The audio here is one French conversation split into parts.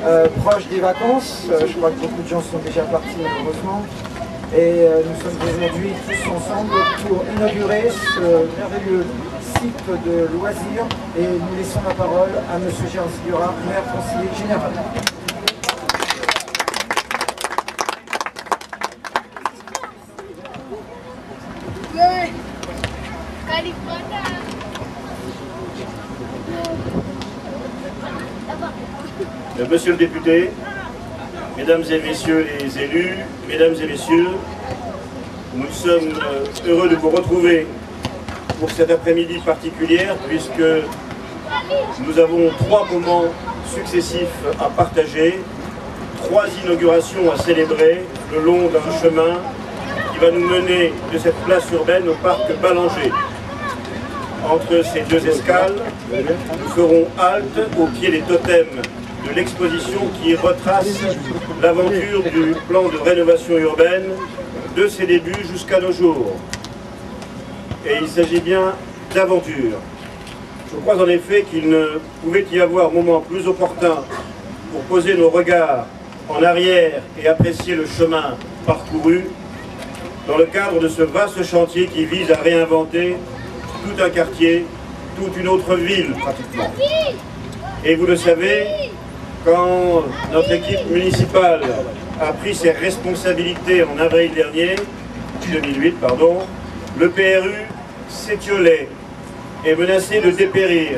proche des vacances. Je crois que beaucoup de gens sont déjà partis malheureusement. Et nous sommes aujourd'hui tous ensemble pour inaugurer ce merveilleux site de loisirs. Et nous laissons la parole à M. Gérard Sigura, maire conseiller général. Monsieur le député, mesdames et messieurs les élus, mesdames et messieurs, nous sommes heureux de vous retrouver pour cet après-midi particulière puisque nous avons 3 moments successifs à partager, 3 inaugurations à célébrer le long d'un chemin qui va nous mener de cette place urbaine au parc Ballanger. Entre ces 2 escales, nous ferons halte au pied des totems de l'exposition qui retrace l'aventure du plan de rénovation urbaine de ses débuts jusqu'à nos jours. Et il s'agit bien d'aventure. Je crois en effet qu'il ne pouvait y avoir moment plus opportun pour poser nos regards en arrière et apprécier le chemin parcouru dans le cadre de ce vaste chantier qui vise à réinventer tout un quartier, toute une autre ville pratiquement. Et vous le savez, quand notre équipe municipale a pris ses responsabilités en avril dernier, 2008, pardon, le PRU s'étiolait et menaçait de dépérir.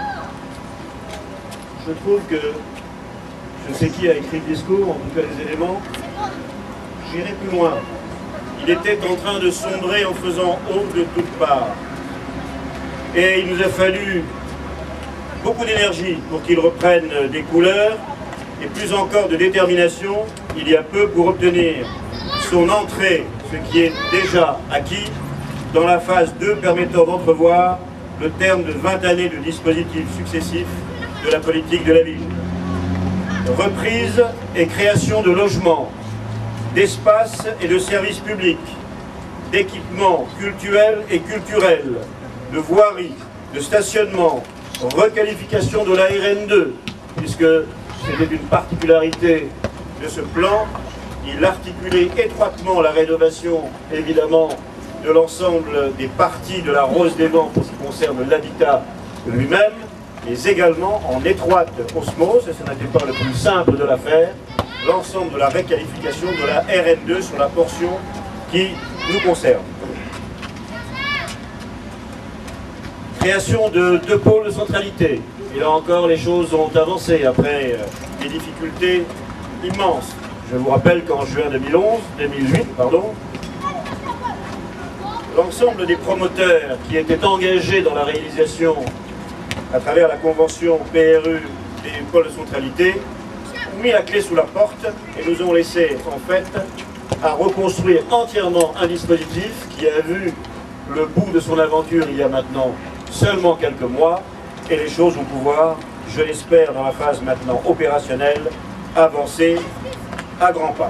Je trouve que, je ne sais qui a écrit le discours, en tout cas les éléments, j'irai plus loin. Il était en train de sombrer en faisant ombre de toutes parts. Et il nous a fallu beaucoup d'énergie pour qu'il reprenne des couleurs et plus encore de détermination il y a peu pour obtenir son entrée, ce qui est déjà acquis, dans la phase 2 permettant d'entrevoir le terme de 20 années de dispositifs successifs de la politique de la ville. Reprise et création de logements, d'espaces et de services publics, d'équipements cultuels et culturels, de voiries, de stationnement, requalification de la RN2, puisque c'était une particularité de ce plan, il articulait étroitement la rénovation, évidemment, de l'ensemble des parties de la Rose des Vents pour ce qui concerne l'habitat lui-même, mais également en étroite osmose, et ce n'était pas le plus simple de l'affaire, l'ensemble de la réqualification de la RN2 sur la portion qui nous concerne. Création de 2 pôles de centralité. Et là encore, les choses ont avancé après des difficultés immenses. Je vous rappelle qu'en juin 2008, l'ensemble des promoteurs qui étaient engagés dans la réalisation à travers la convention PRU des pôles de centralité ont mis la clé sous la porte et nous ont laissé en fait à reconstruire entièrement un dispositif qui a vu le bout de son aventure il y a maintenant seulement quelques mois, et les choses vont pouvoir, je l'espère, dans la phase maintenant opérationnelle, avancer à grands pas.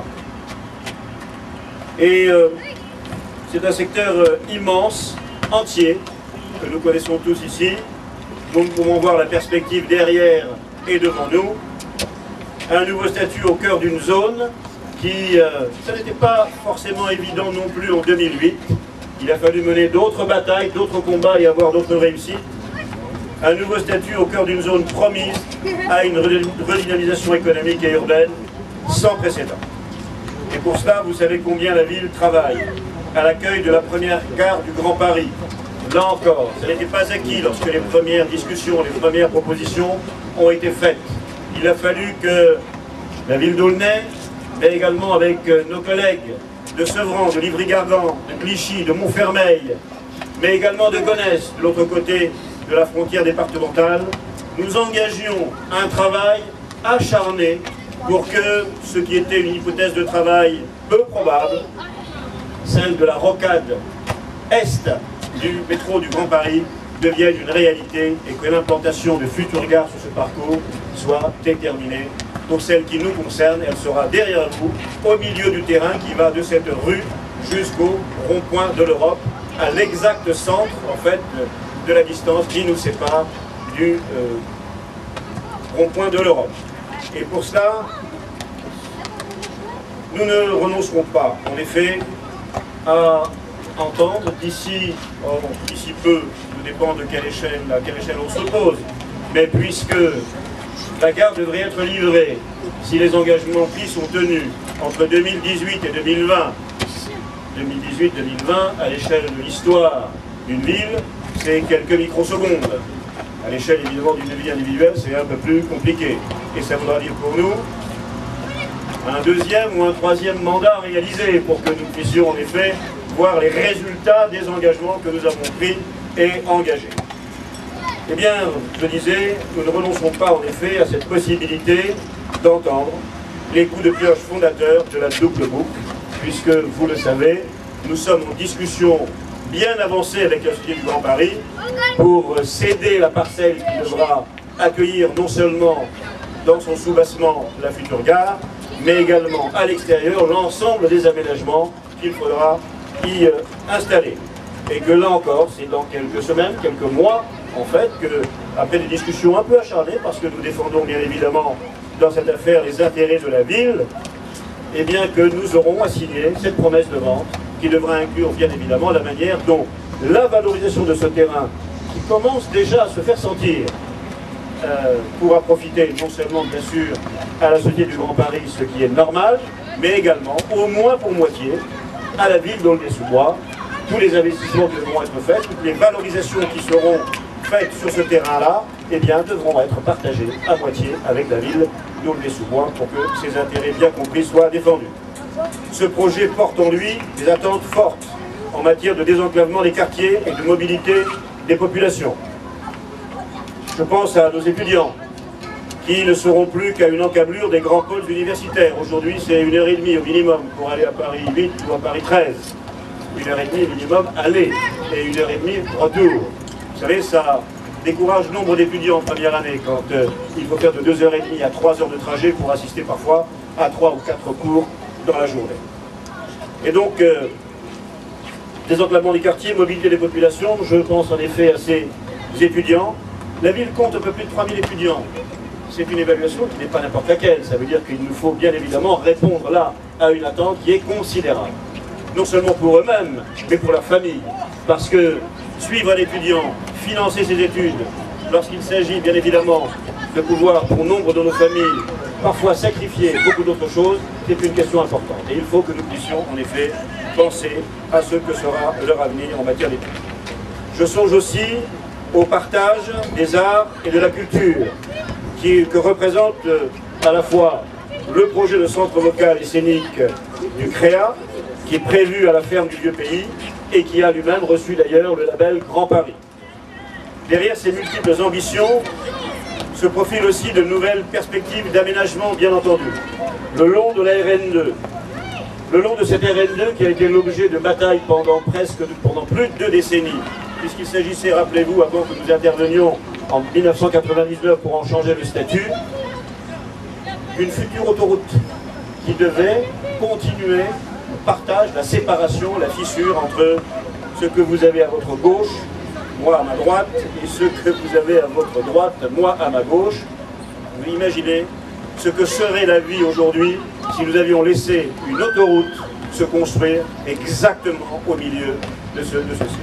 Et c'est un secteur immense, entier, que nous connaissons tous ici, dont nous pouvons voir la perspective derrière et devant nous. Un nouveau statut au cœur d'une zone qui, ça n'était pas forcément évident non plus en 2008. Il a fallu mener d'autres batailles, d'autres combats et avoir d'autres réussites. Un nouveau statut au cœur d'une zone promise à une redynamisation économique et urbaine sans précédent. Et pour cela, vous savez combien la ville travaille à l'accueil de la première gare du Grand Paris. Là encore, ça n'était pas acquis lorsque les premières discussions, les premières propositions ont été faites. Il a fallu que la ville d'Aulnay, mais également avec nos collègues de Sevran, de Livry-Gargan, de Clichy, de Montfermeil, mais également de Gonesse, de l'autre côté de la frontière départementale, nous engagions un travail acharné pour que ce qui était une hypothèse de travail peu probable, celle de la rocade est du métro du Grand Paris, devienne une réalité et que l'implantation de futures gares sur ce parcours soit déterminée. Pour celle qui nous concerne, elle sera derrière nous, au milieu du terrain qui va de cette rue jusqu'au rond-point de l'Europe, à l'exact centre, en fait, de la distance qui nous sépare du rond-point de l'Europe. Et pour cela, nous ne renoncerons pas, en effet, à entendre d'ici peu, tout dépend de à quelle échelle on se pose, mais puisque la gare devrait être livrée, si les engagements pris sont tenus entre 2018 et 2020, 2018-2020, à l'échelle de l'histoire d'une ville, c'est quelques microsecondes. À l'échelle évidemment d'une vie individuelle, c'est un peu plus compliqué. Et ça voudra dire pour nous un deuxième ou un troisième mandat réalisé pour que nous puissions en effet voir les résultats des engagements que nous avons pris et engagés. Eh bien, je disais, nous ne renoncerons pas en effet à cette possibilité d'entendre les coups de pioche fondateurs de la double boucle, puisque, vous le savez, nous sommes en discussion bien avancée avec la Société du Grand Paris pour céder la parcelle qui devra accueillir non seulement dans son soubassement la future gare, mais également à l'extérieur l'ensemble des aménagements qu'il faudra y installer. Et que là encore, c'est dans quelques semaines, quelques mois, en fait, que, après des discussions un peu acharnées, parce que nous défendons bien évidemment dans cette affaire les intérêts de la ville, eh bien que nous aurons à signer cette promesse de vente qui devra inclure bien évidemment la manière dont la valorisation de ce terrain, qui commence déjà à se faire sentir, pourra profiter non seulement bien sûr à la Société du Grand Paris, ce qui est normal, mais également, au moins pour moitié, à la ville d'Aulnay-sous-Bois. Tous les investissements qui devront être faits, toutes les valorisations qui seront faites sur ce terrain-là, eh bien, devront être partagées à moitié avec la ville d'Aulnay-sous-Bois pour que ses intérêts bien compris soient défendus. Ce projet porte en lui des attentes fortes en matière de désenclavement des quartiers et de mobilité des populations. Je pense à nos étudiants qui ne seront plus qu'à une encablure des grands pôles universitaires. Aujourd'hui, c'est 1h30 au minimum pour aller à Paris 8 ou à Paris 13. 1h30 minimum aller et 1h30 retour. Vous savez, ça décourage nombre d'étudiants en première année quand il faut faire de 2h30 à 3 heures de trajet pour assister parfois à 3 ou 4 cours dans la journée. Et donc, désenclavement des quartiers, mobilité des populations, je pense en effet à ces étudiants. La ville compte un peu plus de 3000 étudiants. C'est une évaluation qui n'est pas n'importe laquelle. Ça veut dire qu'il nous faut bien évidemment répondre là à une attente qui est considérable. Non seulement pour eux-mêmes, mais pour leur famille. Parce que suivre un étudiant, financer ses études, lorsqu'il s'agit bien évidemment de pouvoir, pour nombre de nos familles, parfois sacrifier beaucoup d'autres choses, c'est une question importante. Et il faut que nous puissions en effet penser à ce que sera leur avenir en matière d'études. Je songe aussi au partage des arts et de la culture, que représente à la fois le projet de centre vocal et scénique du CREA, qui est prévu à la ferme du Vieux-Pays, et qui a lui-même reçu d'ailleurs le label Grand Paris. Derrière ces multiples ambitions se profilent aussi de nouvelles perspectives d'aménagement, bien entendu, le long de la RN2. Le long de cette RN2 qui a été l'objet de batailles pendant plus de 2 décennies, puisqu'il s'agissait, rappelez-vous, avant que nous intervenions en 1999 pour en changer le statut, d'une future autoroute qui devait continuer le partage, la séparation, la fissure entre ce que vous avez à votre gauche, moi à ma droite, et ce que vous avez à votre droite, moi à ma gauche. Vous imaginez ce que serait la vie aujourd'hui si nous avions laissé une autoroute se construire exactement au milieu de ceci.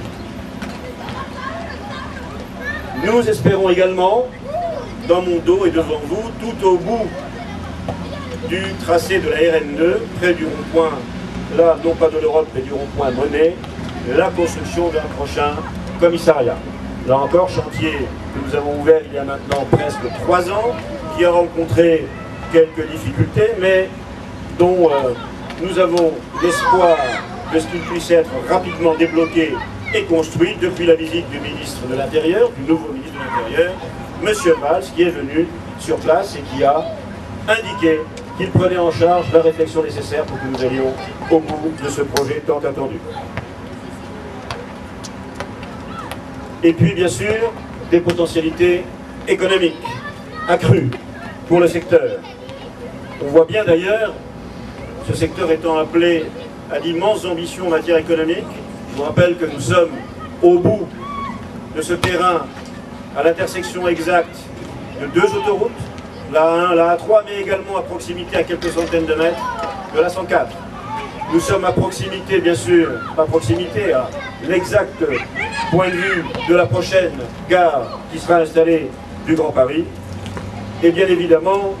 Nous espérons également, dans mon dos et devant vous, tout au bout du tracé de la RN2, près du rond-point, là, non pas de l'Europe, mais du rond-point Monet, la construction d'un prochain commissariat. Là encore, chantier que nous avons ouvert il y a maintenant presque 3 ans, qui a rencontré quelques difficultés, mais dont nous avons l'espoir de ce qu'il puisse être rapidement débloqué et construit depuis la visite du ministre de l'Intérieur, du nouveau ministre de l'Intérieur, M. Valls, qui est venu sur place et qui a indiqué qu'il prenait en charge la réflexion nécessaire pour que nous allions au bout de ce projet tant attendu. Et puis, bien sûr, des potentialités économiques accrues pour le secteur. On voit bien d'ailleurs, ce secteur étant appelé à d'immenses ambitions en matière économique. Je vous rappelle que nous sommes au bout de ce terrain, à l'intersection exacte de 2 autoroutes, la A1, la A3, mais également à proximité, à quelques centaines de mètres, de la 104. Nous sommes à proximité, bien sûr, à proximité, à l'exact point de vue de la prochaine gare qui sera installée du Grand Paris. Et bien évidemment,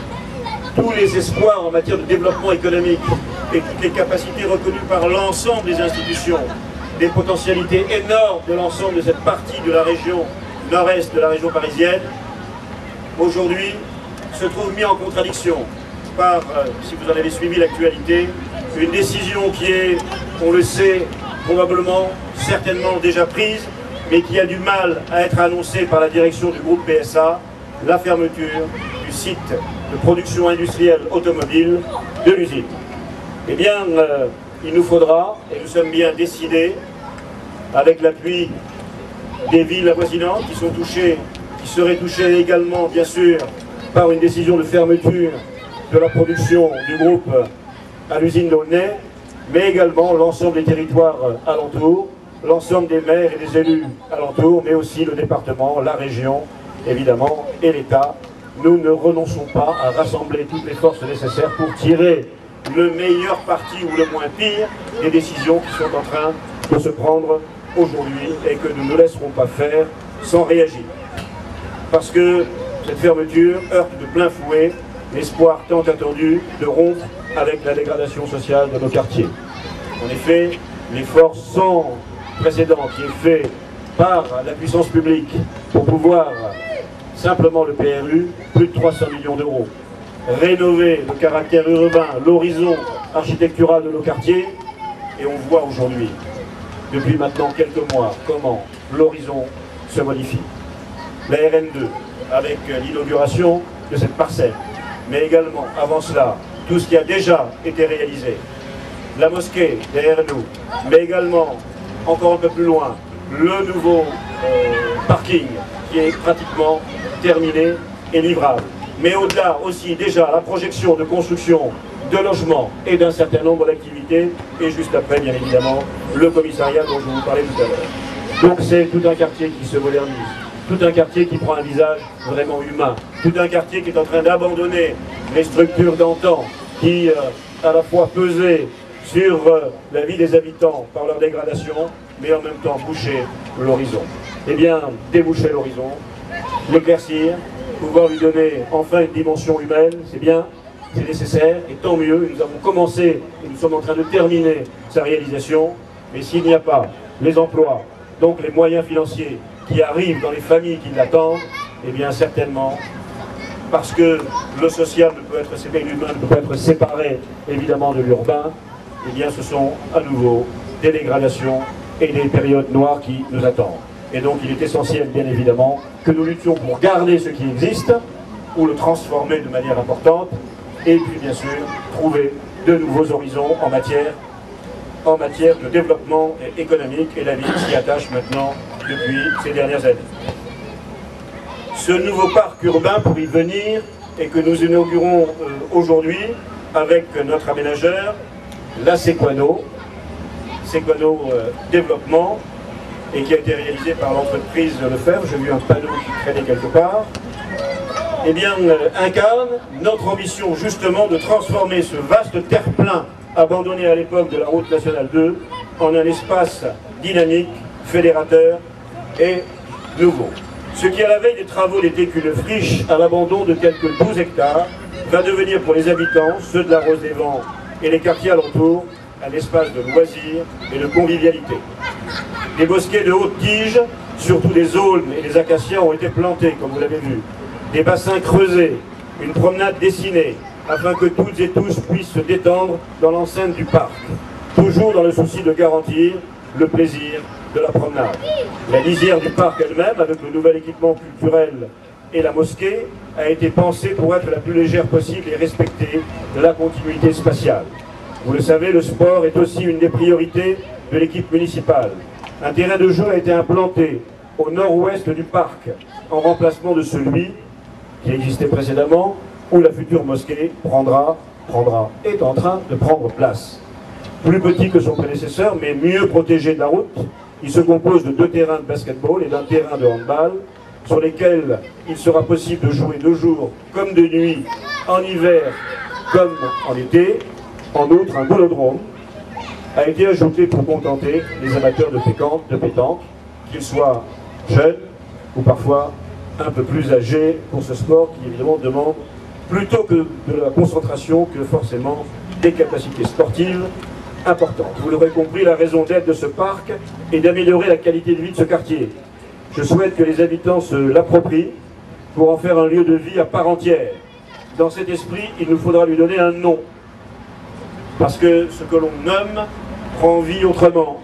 tous les espoirs en matière de développement économique et toutes les capacités reconnues par l'ensemble des institutions, des potentialités énormes de l'ensemble de cette partie de la région nord-est de la région parisienne, aujourd'hui se trouvent mis en contradiction par, si vous en avez suivi l'actualité, une décision qui est, on le sait, probablement, certainement déjà prise, mais qui a du mal à être annoncée par la direction du groupe PSA, la fermeture du site de production industrielle automobile de l'usine. Eh bien, il nous faudra, et nous sommes bien décidés, avec l'appui des villes avoisinantes qui sont touchées, qui seraient touchées également, bien sûr, par une décision de fermeture de la production du groupe à l'usine d'Aulnay, mais également l'ensemble des territoires alentours, l'ensemble des maires et des élus alentours, mais aussi le département, la région, évidemment, et l'État. Nous ne renonçons pas à rassembler toutes les forces nécessaires pour tirer le meilleur parti ou le moins pire des décisions qui sont en train de se prendre aujourd'hui et que nous ne laisserons pas faire sans réagir. Parce que cette fermeture heurte de plein fouet l'espoir tant attendu de rompre avec la dégradation sociale de nos quartiers. En effet, l'effort sans précédent qui est fait par la puissance publique pour pouvoir, simplement le PRU, plus de 300 millions d'euros, rénover le caractère urbain, l'horizon architectural de nos quartiers, et on voit aujourd'hui, depuis maintenant quelques mois, comment l'horizon se modifie. La RN2, avec l'inauguration de cette parcelle, mais également, avant cela, tout ce qui a déjà été réalisé. La mosquée derrière nous, mais également, encore un peu plus loin, le nouveau parking qui est pratiquement terminé et livrable. Mais au-delà aussi déjà la projection de construction de logements et d'un certain nombre d'activités, et juste après, bien évidemment, le commissariat dont je vous parlais tout à l'heure. Donc c'est tout un quartier qui se modernise, tout un quartier qui prend un visage vraiment humain, tout un quartier qui est en train d'abandonner les structures d'antan qui, à la fois pesaient sur la vie des habitants par leur dégradation, mais en même temps boucher l'horizon. Eh bien, déboucher l'horizon, l'éclaircir, pouvoir lui donner enfin une dimension humaine, c'est bien, c'est nécessaire, et tant mieux, nous avons commencé et nous sommes en train de terminer sa réalisation, mais s'il n'y a pas les emplois, donc les moyens financiers qui arrivent dans les familles qui l'attendent, eh bien certainement, parce que le social ne peut être séparé, l'humain ne peut pas être séparé évidemment de l'urbain, eh bien ce sont à nouveau des dégradations et des périodes noires qui nous attendent. Et donc il est essentiel, bien évidemment, que nous luttions pour garder ce qui existe, ou le transformer de manière importante, et puis bien sûr, trouver de nouveaux horizons en matière de développement économique, et la ville s'y attache maintenant depuis ces dernières années. Ce nouveau parc urbain pour y venir, et que nous inaugurons aujourd'hui avec notre aménageur, la Sequano Développement, et qui a été réalisé par l'entreprise Lefebvre, j'ai vu un panneau qui traînait quelque part, eh bien, incarne notre ambition justement de transformer ce vaste terre-plein abandonné à l'époque de la route nationale 2 en un espace dynamique, fédérateur et nouveau. Ce qui à la veille des travaux n'était qu'une friche à l'abandon de quelques 12 hectares va devenir pour les habitants, ceux de la Rose des Vents et les quartiers alentours, un espace de loisirs et de convivialité. Des bosquets de haute tige, surtout des aulnes et des acacias ont été plantés, comme vous l'avez vu. Des bassins creusés, une promenade dessinée, afin que toutes et tous puissent se détendre dans l'enceinte du parc, toujours dans le souci de garantir le plaisir de la promenade. La lisière du parc elle-même, avec le nouvel équipement culturel et la mosquée, a été pensée pour être la plus légère possible et respecter la continuité spatiale. Vous le savez, le sport est aussi une des priorités de l'équipe municipale. Un terrain de jeu a été implanté au nord-ouest du parc, en remplacement de celui qui existait précédemment, où la future mosquée est en train de prendre place. Plus petit que son prédécesseur, mais mieux protégé de la route, il se compose de 2 terrains de basketball et d'un terrain de handball, sur lesquels il sera possible de jouer de jour comme de nuit, en hiver comme en été. En outre, un boulodrome a été ajouté pour contenter les amateurs de pétanque, qu'ils soient jeunes ou parfois un peu plus âgés pour ce sport qui évidemment demande plutôt que de la concentration que forcément des capacités sportives importantes. Vous l'aurez compris, la raison d'être de ce parc est d'améliorer la qualité de vie de ce quartier. Je souhaite que les habitants se l'approprient pour en faire un lieu de vie à part entière. Dans cet esprit, il nous faudra lui donner un nom. Parce que ce que l'on nomme prend vie autrement.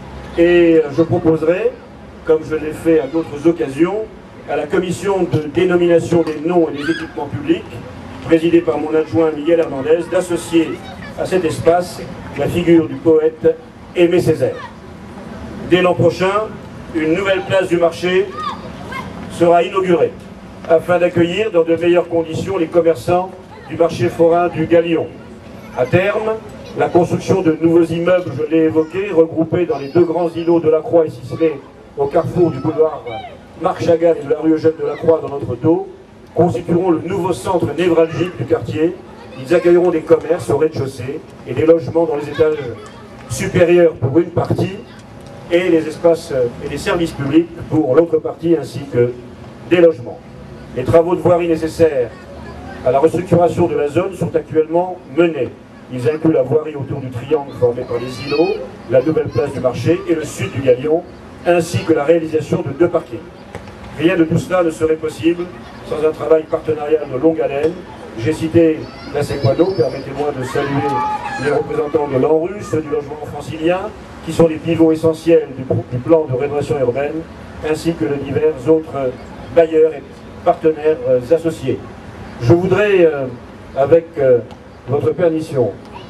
Et je proposerai, comme je l'ai fait à d'autres occasions, à la commission de dénomination des noms et des équipements publics, présidée par mon adjoint Miguel Hernandez, d'associer à cet espace la figure du poète Aimé Césaire. Dès l'an prochain, une nouvelle place du marché sera inaugurée, afin d'accueillir dans de meilleures conditions les commerçants du marché forain du Galion. À terme, la construction de nouveaux immeubles, je l'ai évoqué, regroupés dans les deux grands îlots de la Croix et Sisley, au carrefour du boulevard Marc Chagall et de la rue Eugène de la Croix dans notre dos, constitueront le nouveau centre névralgique du quartier. Ils accueilleront des commerces au rez-de-chaussée et des logements dans les étages supérieurs pour une partie, et les espaces et les services publics pour l'autre partie, ainsi que des logements. Les travaux de voirie nécessaires à la restructuration de la zone sont actuellement menés. Ils incluent la voirie autour du triangle formé par les îlots, la nouvelle place du marché et le sud du Galion, ainsi que la réalisation de 2 parkings. Rien de tout cela ne serait possible sans un travail partenarial de longue haleine. J'ai cité la Sequano, permettez-moi de saluer les représentants de l'ANRU, ceux du logement francilien, qui sont les pivots essentiels du plan de rénovation urbaine, ainsi que de divers autres bailleurs et partenaires associés. Je voudrais, avec votre permission,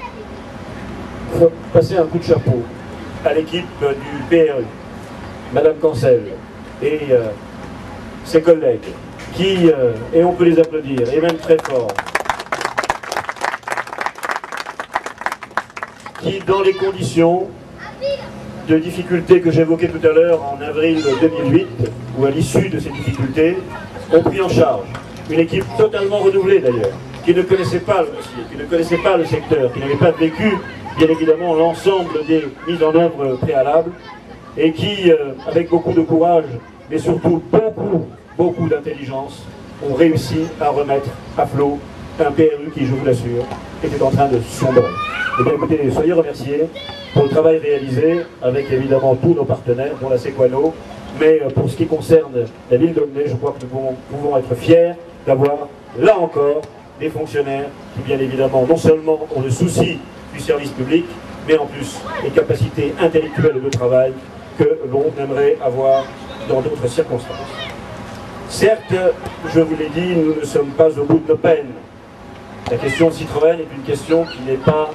passer un coup de chapeau à l'équipe du PRU, Madame Cancel et ses collègues, qui, et on peut les applaudir, et même très fort, qui, dans les conditions de difficultés que j'évoquais tout à l'heure en avril 2008, ou à l'issue de ces difficultés, ont pris en charge une équipe totalement renouvelée d'ailleurs, qui ne connaissait pas le dossier, qui ne connaissait pas le secteur, qui n'avait pas vécu, bien évidemment, l'ensemble des mises en œuvre préalables, et qui, avec beaucoup de courage, mais surtout beaucoup d'intelligence, ont réussi à remettre à flot un PRU qui, je vous l'assure, était en train de sombrer. Eh bien écoutez, soyez remerciés pour le travail réalisé avec évidemment tous nos partenaires, dont la Sequano, mais pour ce qui concerne la ville d'Aulnay, je crois que nous pouvons être fiers d'avoir, là encore, des fonctionnaires qui, bien évidemment, non seulement ont le souci du service public, mais en plus les capacités intellectuelles de travail que l'on aimerait avoir dans d'autres circonstances. Certes, je vous l'ai dit, nous ne sommes pas au bout de nos peines. La question de Citroën est une question qui n'est pas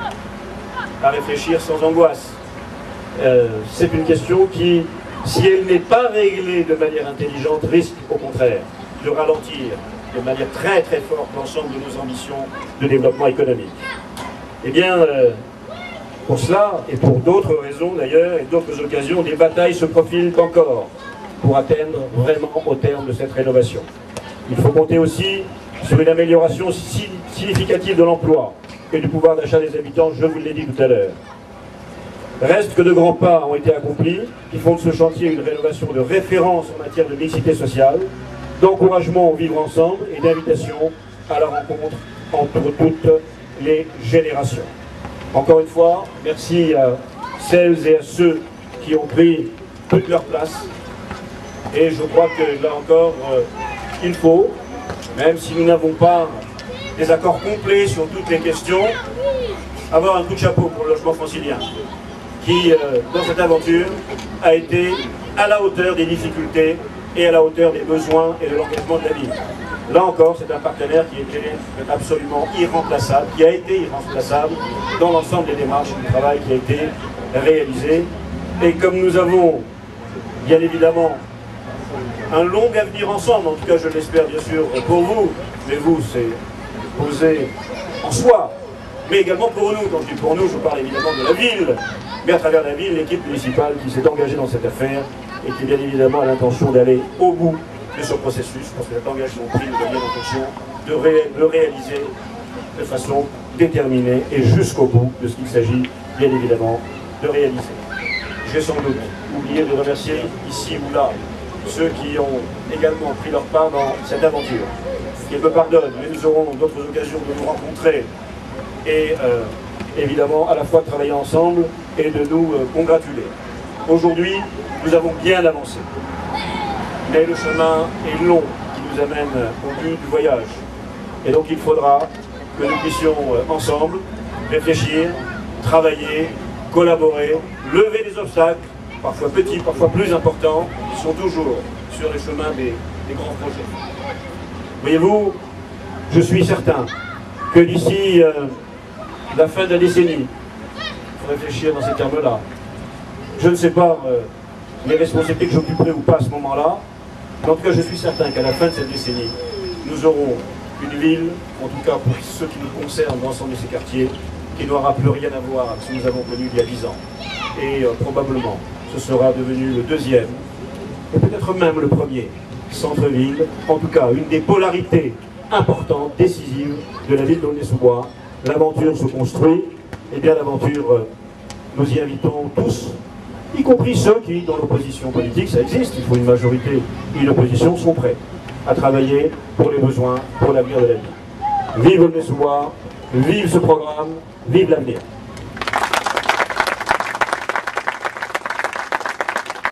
à réfléchir sans angoisse. C'est une question qui, si elle n'est pas réglée de manière intelligente, risque au contraire de ralentir de manière très très forte l'ensemble de nos ambitions de développement économique. Eh bien, pour cela, et pour d'autres raisons d'ailleurs, et d'autres occasions, des batailles se profilent encore pour atteindre vraiment au terme de cette rénovation. Il faut compter aussi sur une amélioration significative de l'emploi et du pouvoir d'achat des habitants, je vous l'ai dit tout à l'heure. Reste que de grands pas ont été accomplis, qui font de ce chantier une rénovation de référence en matière de mixité sociale, d'encouragement au vivre ensemble et d'invitation à la rencontre entre toutes les générations. Encore une fois, merci à celles et à ceux qui ont pris toute leur place. Et je crois que là encore, il faut, même si nous n'avons pas des accords complets sur toutes les questions, avoir un coup de chapeau pour le logement francilien, qui, dans cette aventure, a été à la hauteur des difficultés et à la hauteur des besoins et de l'engagement de la ville. Là encore, c'est un partenaire qui était absolument irremplaçable, qui a été irremplaçable dans l'ensemble des démarches du travail qui a été réalisé. Et comme nous avons, bien évidemment, un long avenir ensemble, en tout cas je l'espère bien sûr pour vous, mais vous c'est posé en soi, mais également pour nous. Quand je dis pour nous, je parle évidemment de la ville, mais à travers la ville, l'équipe municipale qui s'est engagée dans cette affaire et qui bien évidemment a l'intention d'aller au bout de ce processus, parce que cet engagement pris nous donne l'intention de le réaliser de façon déterminée et jusqu'au bout de ce qu'il s'agit, bien évidemment, de réaliser. J'ai sans doute oublié de remercier ici ou là ceux qui ont également pris leur part dans cette aventure. Qu'ils me pardonnent, mais nous aurons d'autres occasions de nous rencontrer et évidemment à la fois de travailler ensemble et de nous congratuler. Aujourd'hui, nous avons bien avancé, mais le chemin est long qui nous amène au but du voyage. Et donc il faudra que nous puissions ensemble réfléchir, travailler, collaborer, lever des obstacles, parfois petits, parfois plus importants, qui sont toujours sur les chemins des grands projets. Voyez-vous, je suis certain que d'ici la fin de la décennie, il faut réfléchir dans ces termes-là, je ne sais pas les responsabilités que j'occuperai ou pas à ce moment-là, mais en tout cas je suis certain qu'à la fin de cette décennie, nous aurons une ville, en tout cas pour ceux qui nous concernent, l'ensemble de ces quartiers, qui n'aura plus rien à voir avec ce que nous avons connu il y a 10 ans. Et probablement, ce sera devenu le deuxième, et peut-être même le premier centre-ville, en tout cas une des polarités importantes, décisives de la ville d'Aulnay-sous-Bois. L'aventure se construit, et bien l'aventure, nous y invitons tous, y compris ceux qui, dans l'opposition politique, ça existe, il faut une majorité et une opposition, sont prêts à travailler pour les besoins, pour l'avenir de la ville. Vive Aulnay-sous-Bois, vive ce programme, vive l'avenir.